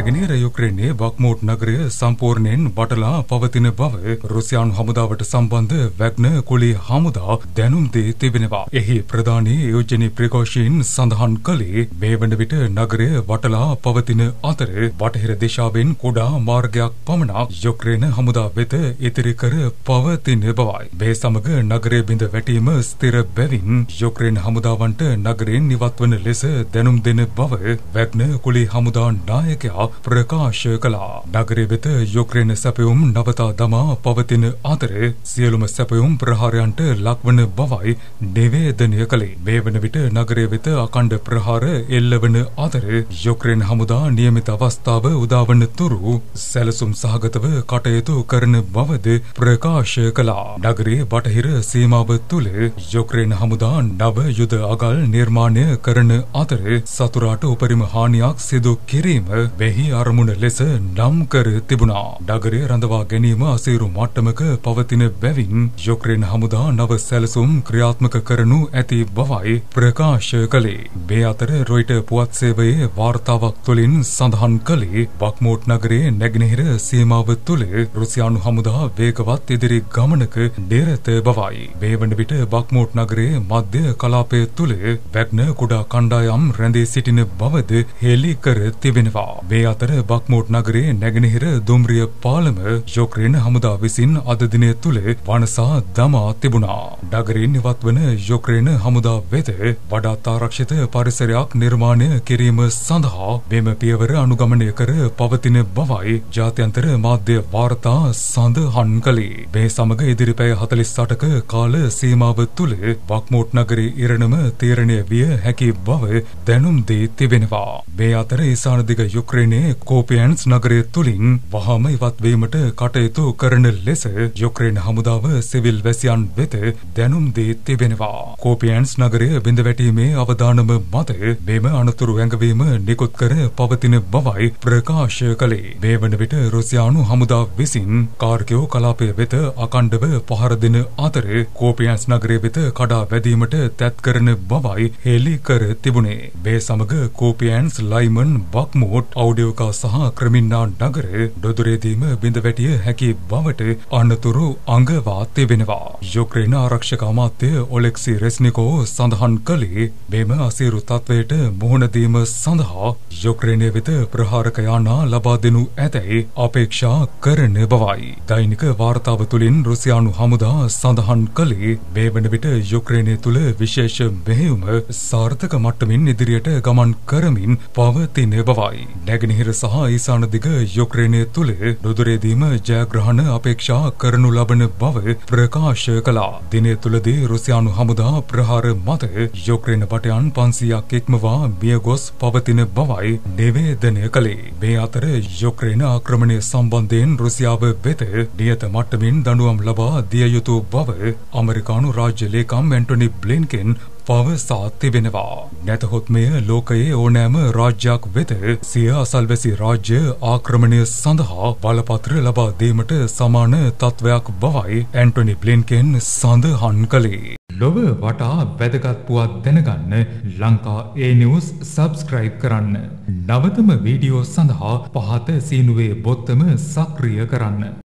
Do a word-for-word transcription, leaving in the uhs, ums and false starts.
නැගෙනහිර යුක්‍රේනයේ බක්මූට් නගරය සම්පූර්ණයෙන් වටලා පවතින බව රුසියානු හමුදාවට සම්බන්ධ වැග්න කුලී හමුදා දැනුම් දී තිබෙනවා. එහි ප්‍රධානී යුජෙනි ප්‍රිගොෂින් සඳහන් කළේ මේ වන විට නගරය වටලා පවතින අතර බටහිර දිශාවෙන් කුඩා මාර්ගයක් පමණක් යුක්‍රේන හමුදා වෙත ඉතිරි කර පවතින බවයි. මේ සමග නගරය බිඳ වැටීම ස්ථිර බැවින් යුක්‍රේන හමුදාවන්ට නගරයෙන් ඉවත් වන ලෙස දැනුම් දෙන බව වැග්න කුලී හමුදා නායකයා ප්‍රකාශ කළා. නගරය වෙත යුක්‍රේන සැපයුම් නවතා දමා පවතින අතර සියලුම සැපයුම් ප්‍රහාරයන්ට ලක්වන බවයි නිවේදනය කළේ. මේ වන විට නගරය වෙත අඛණ්ඩ ප්‍රහාර එල්ලවන අතර යුක්‍රේන හමුදා නියමිත අවස්ථාව උදාවන තුරු සැලසුම් සහගතව කටයුතු කරන බවද ප්‍රකාශ කළා. නගරයේ බටහිර සීමාව තුළ යුක්‍රේන හමුදා නව යුද අගල් නිර්මාණය කරන අතර සතුරාට උපරිම හානියක් සිදු කිරීම මෙහි අරමුණ ලෙස නම් කර තිබුණා. නගරය රඳවා ගැනීම අසීරු මට්ටමක පවතින බැවින් යුක්‍රේන හමුදා නව සැලසුම් ක්‍රියාත්මක කරනු ඇති බවයි ප්‍රකාශ කළේ. මේ අතර රොයිටර් පුවත් සේවයේ වාර්තාවක් තුළින් සඳහන් කළේ බක්මූට් නගරයේ නැගෙනහිර සීමාව තුළ රුසියානු හමුදා වේගවත් ඉදිරි ගමනක නිරත බවයි. මේ වන විට බක්මූට් නගරයේ මධ්‍ය කලාපය තුළ වැග්න කුඩා කණ්ඩායම් රැඳී සිටින බවද හෙළි කර තිබෙනවා. මේ අතර බක්මූට් නගරයේ නැගෙනහිර දුම්රිය පාලම යුක්‍රේන හමුදා විසින් අද දිනය තුළ වනසා දමා තිබුණා. නගරයෙන් ඉවත් වන යුක්‍රේන හමුදා වෙත වඩාත් ආරක්ෂිත පරිසරයක් නිර්මාණය කිරීම සඳහා මෙම පියවර අනුගමනය කර පවතින බවයි ජාත්‍යන්තර මාධ්‍ය වාර්තා සඳහන් කළේ. මේ සමග ඉදිරි පැය හතළිස් අටක කාල සීමාව තුළ බක්මූට් නගරයේ ඉරණම තීරණය විය හැකි බව දැනුම් දී තිබෙනවා. මේ අතර ඊසානදිග යුක්‍රේනයේ කෝපියන්ස් නගරය තුළින් වහාම ඉවත් වීමට කටයුතු කරන ලෙස යුක්‍රේන හමුදාව සිවිල් වැසියන් වෙත දැනුම් දී තිබෙනවා. කෝපියන්ස් නගරය බිඳ වැටීමේ අවදානම මත මෙම අනතුරු ඇඟවීම නිකුත් කර පවතින බවයි ප්‍රකාශ කළේ. මේ වන විට රුසියානු හමුදා විසින් කාර්කියෝ කලාපය වෙත අඛණ්ඩව පහර දෙන අතර කෝපියන්ස් නගරය වෙත කඩා වැදීමට තැත් කරන බවයි හෙළි කර තිබුණේ. මේ සමග කෝපියන්ස් ලයිමන් බක්මූට් අවුඩියෝකා සහ ක්‍රමින්නා නගර ඩොදුරේදීම බිඳ වැටිය හැකි බවට අනතුරු අඟවා තිබෙනවා. යුක්‍රේන ආරක්ෂක අමාත්‍ය ඔලෙක්සි රෙස්නිකෝ සඳහන් කළේ මෙම අසීරු තත්වයට මුහුණ දීම සඳහා යුක්‍රේනය වෙත ප්‍රහාරක යානා ලබා දෙනු ඇතැයි අපේක්ෂා කරන බවයි. දෛනික වාර්තාව තුළින් රුසියානු හමුදා සඳහන් කළේ මේ වන විට යුක්‍රේනය තුළ විශේෂ මෙහෙයුම සාර්ථක මට්ටමින් ඉදිරියට ගමන් කරමින් පවතින බවයි. නැගෙනහිර සහ ඊසාන දිග යුක්‍රේනය තුළ නුදුරේදීම ජයග්‍රහණ අපේක්ෂා කරනු ලබන බව ප්‍රකාශ කළා. දිනය තුළදී රුසියානු හමුදා ප්‍රහාර මත යුක්‍රේන බටයන් පන්සීයක් ඉක්මවා මියගොස් පවතින බවයි නිවේදනය කළේ. මේ අතර යුක්‍රේන ආක්‍රමණය සම්බන්ධයෙන් රුසියාව වෙත නියත මට්ටමින් දඬුවම් ලබා දිය යුතු බව ඇමරිකානු රාජ්‍ය ලේකම් ඇන්ටොනි බ්ලින්කන් පවසා තිබෙනවා. නැතහොත් මෙය ලෝකයේ ඕනෑම රාජ්‍යයක් වෙත සිය අසල්වැසි රාජ්‍ය ආක්‍රමණය සඳහා බලපත්‍ර ලබා දීමට සමාන තත්වයක් බවයි ඇන්ටොනි බ්ලින්කන් සඳහන් කළේ. ලොව වටා වැදගත් පුවත් දැනගන්න ලංකා ඒ නිවුස් සබ්ස්ක්‍රයිබ් කරන්න. නවතම වීඩියෝ සඳහා පහත සීනුවේ බොත්තම සක්‍රිය කරන්න.